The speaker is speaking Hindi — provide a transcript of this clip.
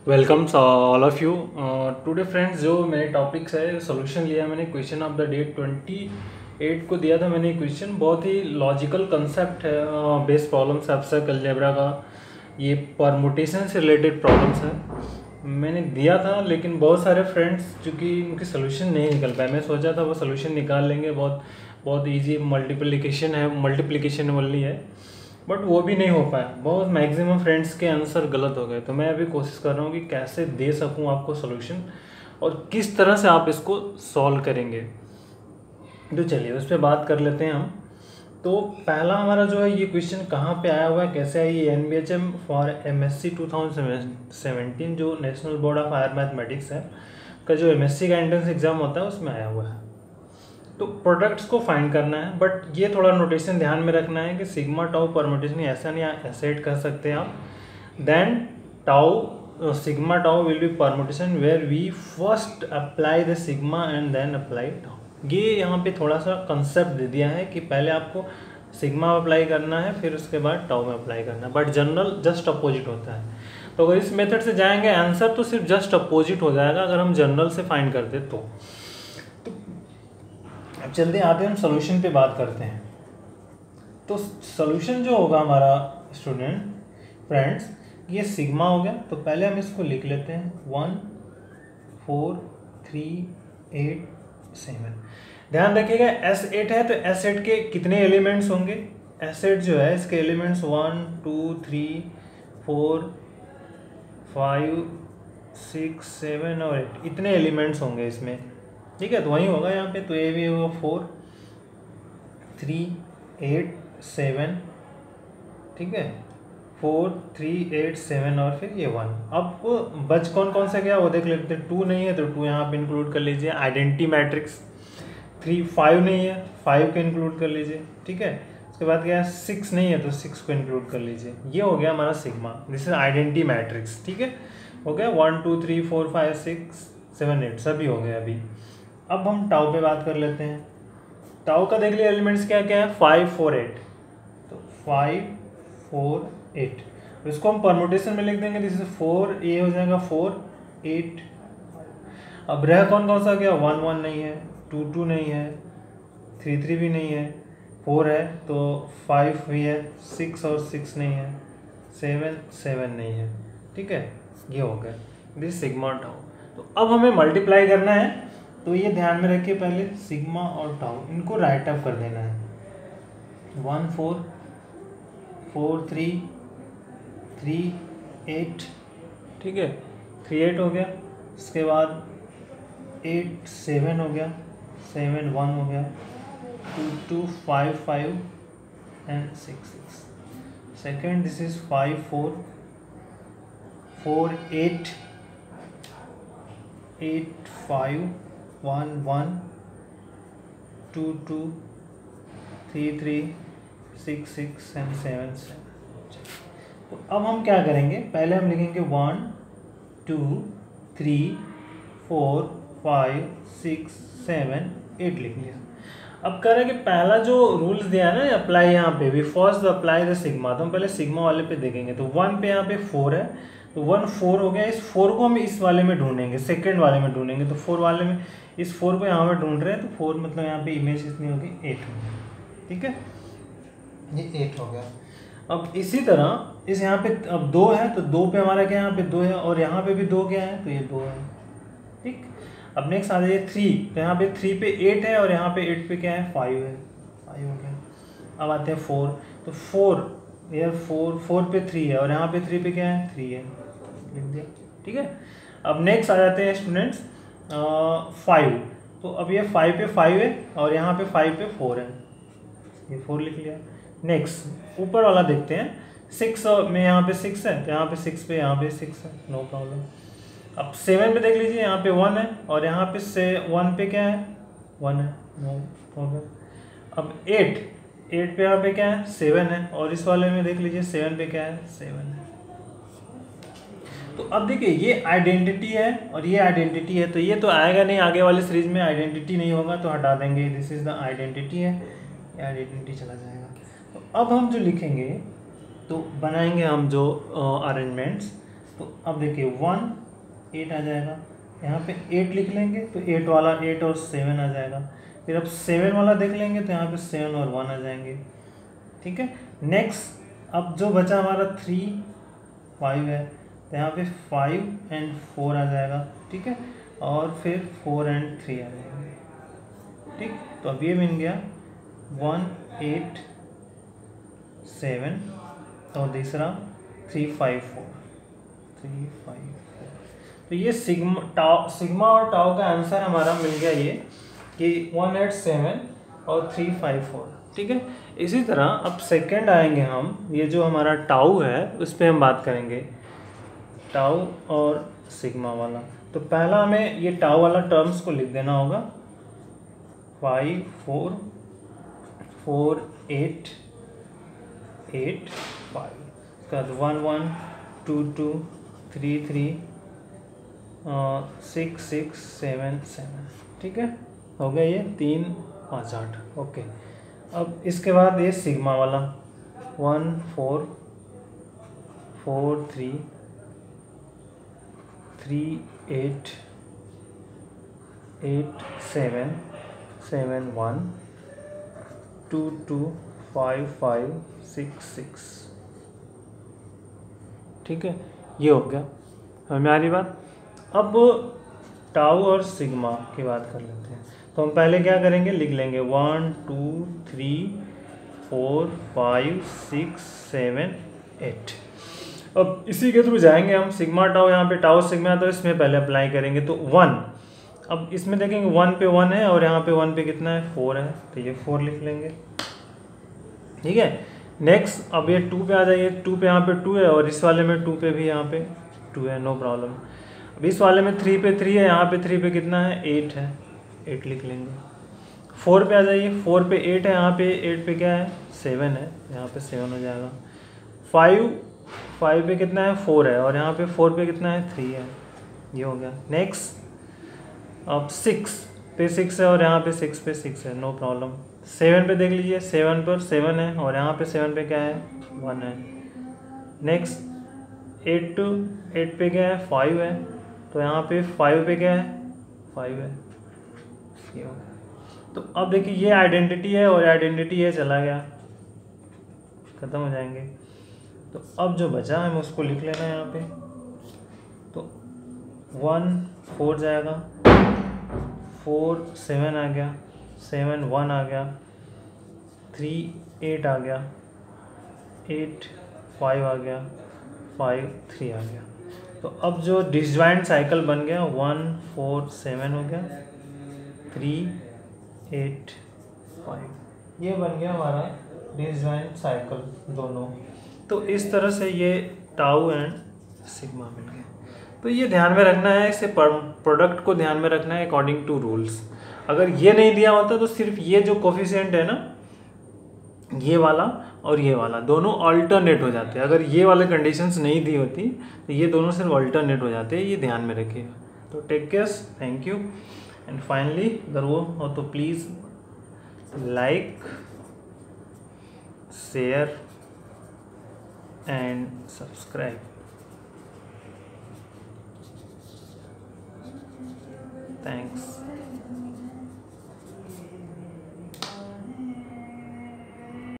Welcome all of you. Today friends, जो मेरे टॉपिक्स है सोल्यूशन लिया मैंने क्वेश्चन ऑफ द डेट 28 को दिया था मैंने। क्वेश्चन बहुत ही लॉजिकल कंसेप्ट है, बेस प्रॉब्लम्स एब्स्ट्रैक्ट अलजेब्रा का, ये परमुटेशन से रिलेटेड प्रॉब्लम्स है मैंने दिया था। लेकिन बहुत सारे फ्रेंड्स चूँकि उनके सोल्यूशन नहीं निकल पाए, मैं सोचा था वो सोल्यूशन निकाल लेंगे, बहुत बहुत ईजी मल्टीप्लिकेशन वाली है, बट वो भी नहीं हो पाया। बहुत मैक्सिमम फ्रेंड्स के आंसर गलत हो गए। तो मैं अभी कोशिश कर रहा हूँ कि कैसे दे सकूँ आपको सोल्यूशन और किस तरह से आप इसको सॉल्व करेंगे। तो चलिए उस पर बात कर लेते हैं हम। तो पहला हमारा जो है ये क्वेश्चन कहाँ पे आया हुआ है, कैसे आया, ये NBHM फॉर MSc 2017 जो national board of higher mathematics है का जो MSc का एंट्रेंस एग्जाम होता है उसमें आया हुआ है। तो प्रोडक्ट्स को फाइंड करना है, बट ये थोड़ा नोटेशन ध्यान में रखना है कि सिग्मा टाउ परमुटेशन ऐसा नहीं ऐसे ऐड कर सकते हैं आप। Then tau sigma tau will be permutation where we first apply the sigma and then apply tau. ये यहाँ पे थोड़ा सा कंसेप्ट दे दिया है कि पहले आपको सिग्मा अप्लाई करना है फिर उसके बाद टाउ में अप्लाई करना है, बट जनरल जस्ट अपोजिट होता है। तो अगर इस मेथड से जाएंगे आंसर तो सिर्फ जस्ट अपोजिट हो जाएगा अगर हम जनरल से फाइंड करते तो। अब जल्दी आते हैं हम सोल्यूशन पे बात करते हैं। तो सोल्यूशन जो होगा हमारा स्टूडेंट फ्रेंड्स, ये सिग्मा हो गया। तो पहले हम इसको लिख लेते हैं 1 4 3 8 7। ध्यान रखिएगा S8 है तो S8 के कितने एलिमेंट्स होंगे। S8 जो है इसके एलिमेंट्स 1 2 3 4 5 6 7 और 8, इतने एलिमेंट्स होंगे इसमें। ठीक है, तो वही होगा यहाँ पे। तो ये भी होगा 4 3 8 7। ठीक है, 4 3 8 7 और फिर ये 1। अब बच कौन कौन सा गया वो देख लेते हैं। 2 नहीं है तो 2 यहाँ पे इंक्लूड कर लीजिए। आइडेंटिटी मैट्रिक्स 3 5 नहीं है, 5 को इंक्लूड कर लीजिए। ठीक है, उसके बाद क्या है 6 नहीं है तो 6 को इंक्लूड कर लीजिए। ये हो गया हमारा sigma, this is identity matrix. ठीक है, हो गया 1 2 3 4 5 6 7 8 सभी हो गए अभी। अब हम टाउ पे बात कर लेते हैं। टाउ का देख लिया एलिमेंट्स क्या क्या है 5 4 8। तो 5 4 8, इसको हम परमुटेशन में लिख देंगे। दिस इज 4, ये हो जाएगा 4 8। अब रह कौन कौन सा गया 1 1 नहीं है, 2 2 नहीं है, 3 3 भी नहीं है, 4 है तो 5 भी है, 6 और 6 नहीं है, 7 7 नहीं है। ठीक है, ये हो गया दिस सिग्मा टाउ। तो अब हमें मल्टीप्लाई करना है, तो ये ध्यान में रखिए पहले सिग्मा और टाउ इनको राइट अप कर देना है। 1 4 4 3 3 8। ठीक है, 3 8 हो गया। इसके बाद 8 7 हो गया, 7 1 हो गया, 2 2 5 5 and 6 6। Second this is 5 4 4 8 8 5 1 1 2 2 3 3 6 6 and 7 7। तो अब हम क्या करेंगे, पहले हम लिखेंगे 1 2 3 4 5 6 7 8 लिख लिया। अब कह रहे हैं कि पहला जो रूल्स दिया है ना अप्लाई, यहाँ पे भी फर्स्ट अप्लाई द सिग्मा, तो हम पहले सिग्मा वाले पे देखेंगे। तो 1 पे यहाँ पे 4 है तो 1 4 हो गया। इस 4 को हम इस वाले में ढूंढेंगे, सेकंड वाले में ढूंढेंगे। तो 4 वाले में इस 4 को यहाँ पे ढूंढ रहे हैं तो 4 मतलब यहाँ पे इमेज कितनी होगी 8 होगी। ठीक है, ये 8 हो गया। अब इसी तरह इस यहाँ पे अब 2 है तो 2 पे हमारा क्या यहाँ पे 2 है और यहाँ पे भी 2 क्या है तो ये 2 है। ठीक, अब नेक्स्ट आ जाइए 3, तो यहाँ पे 3 पे 8 है और यहाँ पे 8 पे क्या है 5 है, 5 हो गया। अब आते हैं 4, तो 4 यार 4 पे 3 है और यहाँ पे 3 पे क्या है 3 है, लिख दिया। ठीक है, अब नेक्स्ट आ जाते हैं स्टूडेंट्स 5, तो अब ये 5 पे 5 है और यहाँ पे 5 पे 4 है, ये 4 लिख लिया। नेक्स्ट ऊपर वाला देखते हैं 6 में, यहाँ पे 6 है तो यहाँ पे 6 पे यहाँ पे 6 है, नो प्रॉब्लम। अब 7 पे देख लीजिए यहाँ पे 1 है और यहाँ पे से 1 पे क्या है 1 है, नो प्रॉब्लम। अब 8 पे यहाँ पे क्या है 7 है और इस वाले में देख लीजिए 7 पे क्या है 7 है। तो अब देखिए ये आइडेंटिटी है और ये आइडेंटिटी है, तो ये तो आएगा नहीं, आगे वाले सीरीज में आइडेंटिटी नहीं होगा तो हटा देंगे। दिस इज द आइडेंटिटी है, ये आइडेंटिटी चला जाएगा। तो अब हम जो लिखेंगे तो बनाएंगे हम जो अरेंजमेंट्स, तो अब देखिए 1 8 आ जाएगा, यहाँ पे 8 लिख लेंगे तो 8 वाला 8 और 7 आ जाएगा। फिर अब 7 वाला देख लेंगे तो यहाँ पे 7 और 1 आ जाएंगे। ठीक है, नेक्स्ट अब जो बचा हमारा 3 5 है तो यहाँ पे 5 एंड 4 आ जाएगा। ठीक है, और फिर 4 एंड 3 आ जाएंगे। ठीक, तो अब ये बन गया 1 8 7 और दूसरा 3 5 4 3 5 4। तो ये सिग्मा और टाउ का आंसर हमारा मिल गया ये कि 1 8 7 और 3 5 4। ठीक है, इसी तरह अब सेकंड आएंगे हम, ये जो हमारा टाउ है उस पर हम बात करेंगे, टाउ और सिग्मा वाला। तो पहला हमें ये टाउ वाला टर्म्स को लिख देना होगा, 5 4 4 8 8 5, उसके बाद 1 1 2 2 3 3 6 6 7 7। ठीक है, हो गया ये 3 5 8। ओके, अब इसके बाद ये सिग्मा वाला 1 4 4 3 3 8 8 7 7 1 2 2 5 5 6 6। ठीक है, ये हो गया हमारी बात। अब टाउ और सिग्मा की बात कर लेते हैं। तो हम पहले क्या करेंगे, लिख लेंगे 1 2 3 4 5 6 7 8। अब इसी के थ्रू जाएंगे हम, सिग्मा टाउ, यहाँ पे टाउ सिग्मा तो इसमें पहले अप्लाई करेंगे तो 1। अब इसमें देखेंगे 1 पे 1 है और यहाँ पे 1 पे कितना है 4 है, तो ये 4 लिख लेंगे। ठीक है, नेक्स्ट अब ये 2 पे आ जाइए, 2 पे यहाँ पे 2 है और इस वाले में 2 पे भी यहाँ पे 2 है, नो प्रॉब्लम। अब इस वाले में 3 पे 3 है, यहाँ पे 3 पे कितना है 8 है, 8 लिख लेंगे। 4 पे आ जाइए, 4 पे 8 है, यहाँ पे 8 पे क्या है 7 है, यहाँ पे 7 हो जाएगा। 5 पे कितना है 4 है और यहाँ पे 4 पे कितना है 3 है, ये हो गया। नेक्स्ट अब 6 पे 6 है और यहाँ पे 6 पे 6 है, नो प्रॉब्लम। 7 पे देख लीजिए, 7 पर 7 है और यहाँ पे 7 पे क्या है 1 है। नेक्स्ट 8 पे क्या है 5 है, तो यहाँ पे 5 पे क्या है 5 है, ये हो गया। तो अब देखिए ये आइडेंटिटी है और आइडेंटिटी ये चला गया, खत्म हो जाएंगे। तो अब जो बचा है हमें उसको लिख लेना है यहाँ पे। तो 1 4 जाएगा, 4 7 आ गया, 7 1 आ गया, 3 8 आ गया, 8 5 आ गया, 5 3 आ गया। तो अब जो डिसजॉइंट साइकिल बन गया 1 4 7 हो गया, 3 8 5, ये बन गया हमारा डिसजॉइंट साइकिल दोनों। तो इस तरह से ये टाउ एंड सिग्मा मिल गए। तो ये ध्यान में रखना है, इसे प्रोडक्ट को ध्यान में रखना है अकॉर्डिंग टू रूल्स। अगर ये नहीं दिया होता तो सिर्फ ये जो कोफिशिएंट है ना, ये वाला और ये वाला दोनों अल्टरनेट हो जाते हैं। अगर ये वाले कंडीशंस नहीं दी होती तो ये दोनों सिर्फ अल्टरनेट हो जाते हैं, ये ध्यान में रखिएगा। तो take care, thank you and finally अगर वो हो तो please like share and subscribe. Thanks.